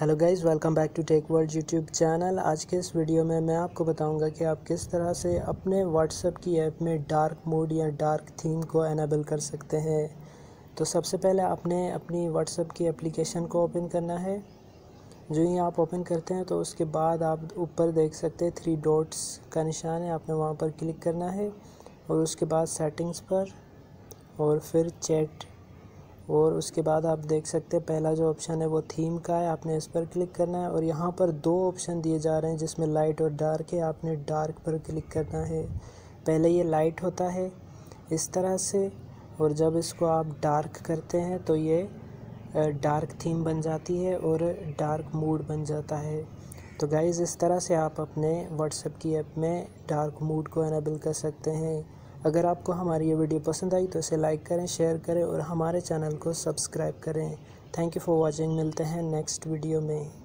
Hello guys, welcome back to tech world YouTube channel. आज के इस वीडियो में मैं आपको बताऊंगा कि आप किस तरह से अपने व्हाट्सएप की ऐप में डार्क मोड या डार्क थीम को एनेबल कर सकते हैं। तो सबसे पहले आपने अपनी व्हाट्सएप की एप्लीकेशन को ओपन करना है। जो ही आप ओपन करते हैं तो उसके बाद आप ऊपर देख सकते हैं 3 डॉट्स का निशान है, आपने वहाँ पर क्लिक करना है और उसके बाद सेटिंग्स पर और फिर चैट, और उसके बाद आप देख सकते हैं पहला जो ऑप्शन है वो थीम का है, आपने इस पर क्लिक करना है। और यहाँ पर 2 ऑप्शन दिए जा रहे हैं जिसमें लाइट और डार्क है, आपने डार्क पर क्लिक करना है। पहले ये लाइट होता है इस तरह से, और जब इसको आप डार्क करते हैं तो ये डार्क थीम बन जाती है और डार्क मूड बन जाता है। तो गाइज़, इस तरह से आप अपने व्हाट्सएप की ऐप में डार्क मूड को एनेबल कर सकते हैं। अगर आपको हमारी ये वीडियो पसंद आई तो इसे लाइक करें, शेयर करें और हमारे चैनल को सब्सक्राइब करें। Thank you for watching. मिलते हैं नेक्स्ट वीडियो में।